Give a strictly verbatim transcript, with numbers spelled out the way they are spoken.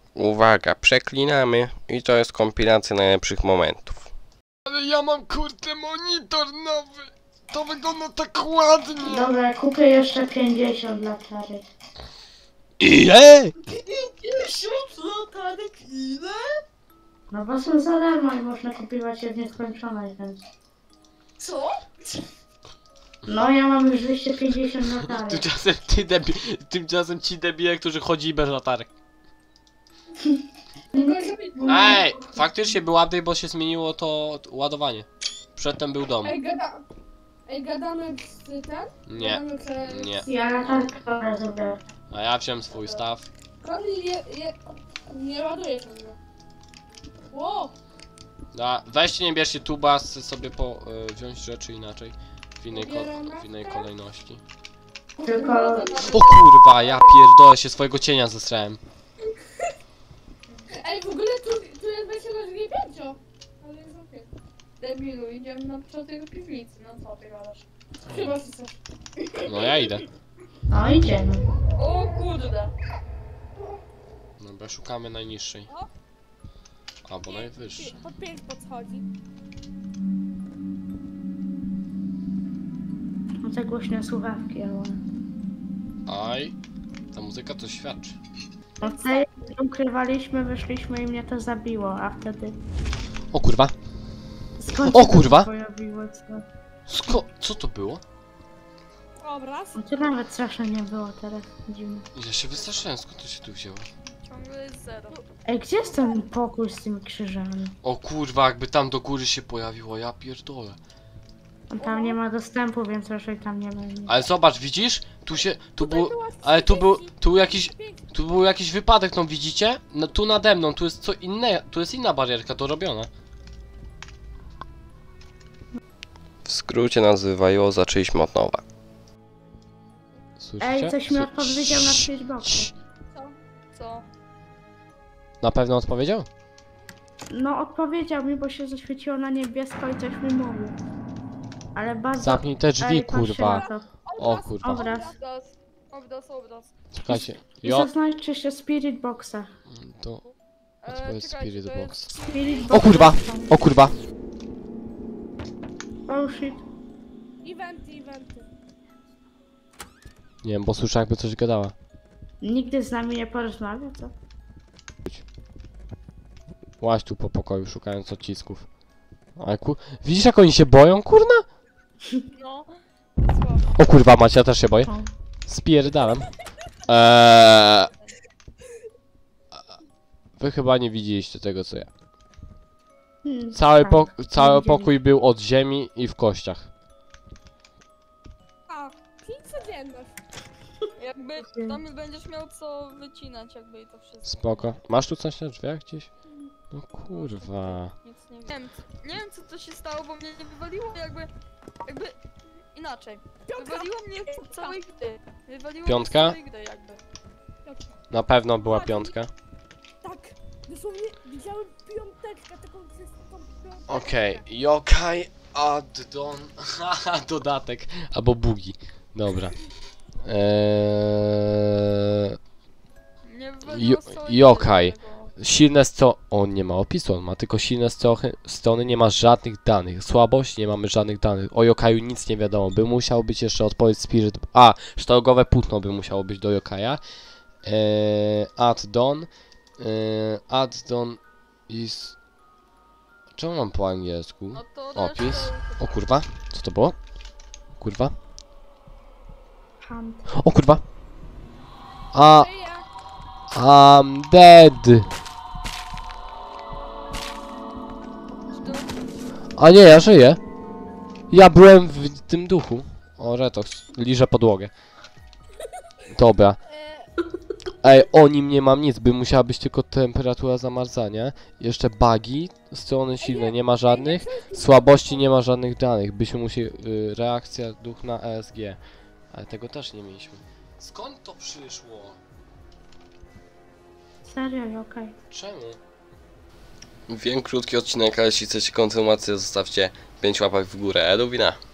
Uwaga, przeklinamy i to jest kompilacja najlepszych momentów. Ale ja mam kurde monitor nowy. To wygląda tak ładnie. Dobra, kupię jeszcze pięćdziesiąt latarek. Ile? pięćdziesiąt latarek ile? No bo są za darmo i można kupować je w nieskończoność, więc... Co? No ja mam już dwieście pięćdziesiąt latarek. Tymczasem ty debi... Tymczasem ci debile, którzy chodzi bez latarek. Ej, faktycznie był update, bo się zmieniło to ładowanie. Przedtem był dom. Ej, gada... Ej, gadamy z ten? Nie, Gadamy, że... nie. Ja latarkę dobra zrobię. A ja wziąłem swój staw. Kamil je... je... nie ładuje się mnie. Ło! Da, weźcie, nie bierzcie tuba, sobie po, y, wziąć rzeczy inaczej. W innej, ko w innej kolejności. Tylko... O kurwa, ja pierdolę się swojego cienia zesrałem. Ej, w ogóle tu, tu jest wejście na drugie piętro. Ale jest okej. Debilu, idziemy na początek piwnicy, no co ty gadasz? Chyba że chcesz. No ja idę. No idziemy. O kurde. Dobra, szukamy najniższej. Albo najwyższej. Pod pięć podchodzi. No te głośne słuchawki, ale... Aj, ta muzyka to świadczy. No wtedy ukrywaliśmy, wyszliśmy i mnie to zabiło, a wtedy... O kurwa. Skąd O się to kurwa! pojawiło, co? Sko co to było? Obraz. No to nawet strasznie nie było teraz, dziwne. Ja się wystraszyłem, skąd to się tu wzięło? Ciągle jest zero. Ej, gdzie jest ten pokój z tymi krzyżami? O kurwa, jakby tam do góry się pojawiło, ja pierdolę. Tam nie ma dostępu, więc raczej tam nie będzie. Ale zobacz, widzisz? Tu się, tu był, ale tu był, tu jakiś, tu był jakiś wypadek, no widzicie? No, tu nade mną, tu jest co inne, tu jest inna barierka dorobiona. W skrócie nazywają zaczęliśmy od nowa. Słyszycie? Ej, coś mi Sły- odpowiedział na Twitchboxie. Co? Co? Na pewno odpowiedział? No odpowiedział mi, bo się zaświeciło na niebiesko i coś mi mówił. Ale bardzo... Zamknij te drzwi, Ej, patrzcie kurwa. na to. O kurwa. Obraz. Obraz. Obraz, obraz. Czekajcie. I Jo. zaznaczcie się Spirit Boxa. To... A co E, jest czekajcie, Spirit to Box? jest- Spirit O Box. kurwa! O kurwa! Oh shit. Eventy, eventy. Nie wiem, bo słyszę jakby coś gadała. Nigdy z nami nie porozmawia, co? Łaź tu po pokoju szukając odcisków. Ale ku... Widzisz jak oni się boją, kurna? No. Słabo. O kurwa macie, ja też się boję. O. Spierdalam. Eee... Wy chyba nie widzieliście tego co ja. Hmm, Cały, tak, po... Cały widzieli. pokój był od ziemi i w kościach. A, pięć codzienność. Jakby tam będziesz miał co wycinać jakby i to wszystko. Spoko. Masz tu coś na drzwiach gdzieś? No kurwa. Nic nie wiem. Nie wiem co to się stało, bo mnie nie wywaliło jakby... Jakby... Inaczej. Wywaliło mnie z całej gry. Wywaliło Piątka? mnie z całej gry jakby. Na pewno była piątka. Tak. Dosłownie widziałem piąteczkę, taką czystą piąteczkę. Okej, yokai addon, haha, dodatek, albo bugi, dobra. Eee, Nie wywaliło Jo- z całej yokai. gry tego. silne sto... On nie ma opisu, on ma tylko silne strochy, strony, nie ma żadnych danych. Słabość, nie mamy żadnych danych. O yokaju nic nie wiadomo, by musiał być jeszcze odpowiedź Spirit... A, sztagowe płótno by musiało być do yokaja. Eee, addon. Eee, addon is... Czemu mam po angielsku? No to Opis. resztę- O kurwa, co to było? Kurwa. Hunt. O kurwa. A, Żyję. I'm dead. A nie, ja żyję. Ja byłem w tym duchu. O, Retox, liżę podłogę. Dobra. Ej, o nim nie mam nic, by musiała być tylko temperatura zamarzania. Jeszcze bugi, strony silne nie ma żadnych. Słabości nie ma żadnych danych. Byśmy musieli... Y, reakcja duch na E S G. Ale tego też nie mieliśmy. Skąd to przyszło? Serio, okej. Czemu? Wiem, krótki odcinek, ale jeśli chcecie kontynuację, zostawcie pięć łapek w górę. Edwina.